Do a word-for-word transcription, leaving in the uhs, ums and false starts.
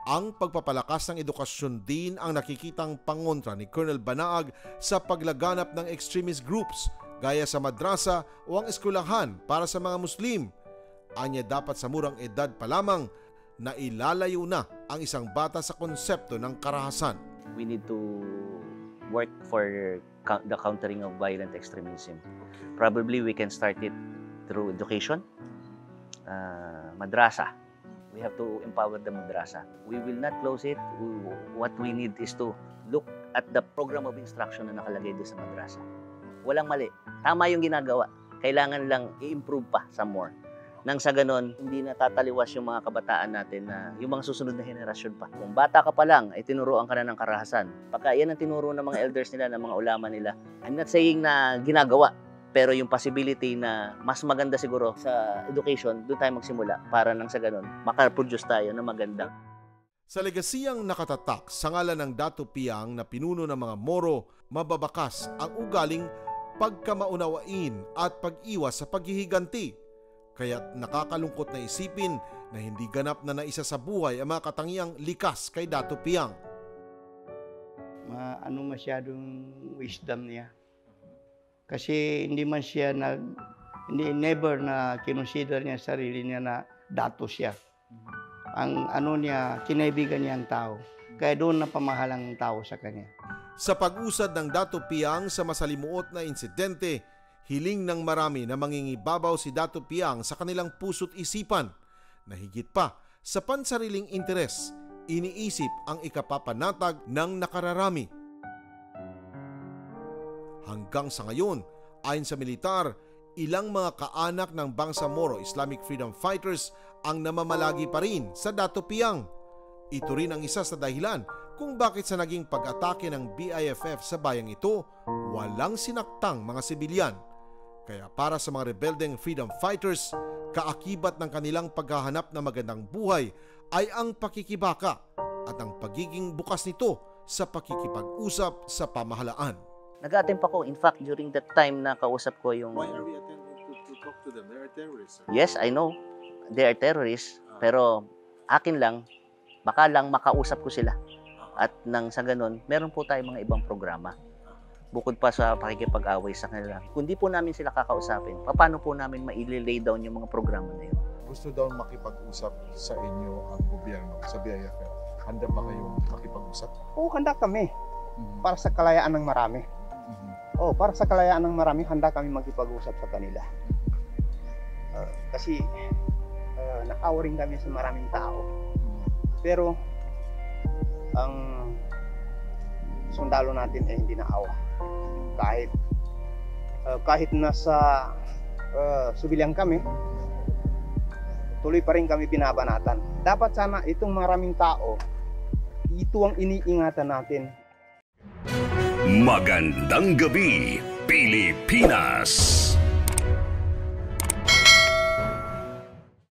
Ang pagpapalakas ng edukasyon din ang nakikitang pangontra ni Colonel Banaag sa paglaganap ng extremist groups gaya sa madrasa o ang eskwelahan para sa mga Muslim. Anya dapat sa murang edad pa lamang na ilalayo na ang isang bata sa konsepto ng karahasan. We need to work for the countering of violent extremism. Probably we can start it through education, uh, madrasa. We have to empower the madrasa. We will not close it. We, what we need is to look at the program of instruction na nakalagay doon sa madrasa. Walang mali. Tama yung ginagawa. Kailangan lang i-improve pa some more. Nang sa ganon, hindi na tataliwas yung mga kabataan natin na yung mga susunod na henerasyon pa. Kung bata ka pa lang, ay tinuruan ka na ng karahasan. Pagka yan ang tinuro ng mga elders nila, ng mga ulama nila, I'm not saying na ginagawa, pero yung possibility na mas maganda siguro sa education, doon tayo magsimula para nang sa ganon, makaproduce tayo ng maganda. Sa legasiyang nakatatak sa ngalan ng Dato' Piang na pinuno ng mga Moro, mababakas ang ugaling pagkamaunawain at pag-iwas sa paghihiganti. Kaya't nakakalungkot na isipin na hindi ganap na naisa sa buhay ang mga katangiang likas kay Dato' Piang. Ma, ano masyadong wisdom niya. Kasi hindi man siya nag, hindi, never na kinonsider niya sarili niya na dato siya. Ang ano niya, kinaibigan niya ang tao. Kaya doon na pamahalang tao sa kanya. Sa pag-usad ng Dato' Piang sa masalimuot na insidente, hiling ng marami na mangingibabaw si Dato' Piang sa kanilang puso't isipan, na higit pa sa pansariling interes, iniisip ang ikapapanatag ng nakararami. Hanggang sa ngayon, ayon sa militar, ilang mga kaanak ng Bangsamoro Islamic Freedom Fighters ang namamalagi pa rin sa Dato' Piang. Ito rin ang isa sa dahilan kung bakit sa naging pag-atake ng B I F F sa bayang ito, walang sinaktang mga sibilyan. Kaya para sa mga rebeldeng freedom fighters, kaakibat ng kanilang paghahanap ng magandang buhay ay ang pakikibaka at ang pagiging bukas nito sa pakikipag-usap sa pamahalaan. Nag-attempt ako. In fact, during that time na kausap ko yung... Why are we attempting to, to talk to them? They are terrorists. Sir. Yes, I know. They are terrorists. Pero akin lang, baka lang makausap ko sila. At nang sa ganun, meron po tayong mga ibang programa. Bukod pa sa pakikipag-away sa kanila. Kung di po namin sila kakausapin, paano po namin ma-lay down yung mga programa na yun? Gusto daw makipag-usap sa inyo ang gobyerno, sa B I F F. Handa ba kayong makipag-usap? Oo, handa kami. Mm-hmm. Para sa kalayaan ng marami. Mm-hmm. Oo, para sa kalayaan ng marami, handa kami makipag-usap sa kanila. Uh, kasi uh, naawa rin kami sa maraming tao. Pero ang sundalo natin ay hindi naawa. Kahit uh, kahit nasa uh, subilyang kami, tuloy pa rin kami binabanatan. Dapat sana itong maraming tao, ito ang iniingatan natin. Magandang gabi, Pilipinas!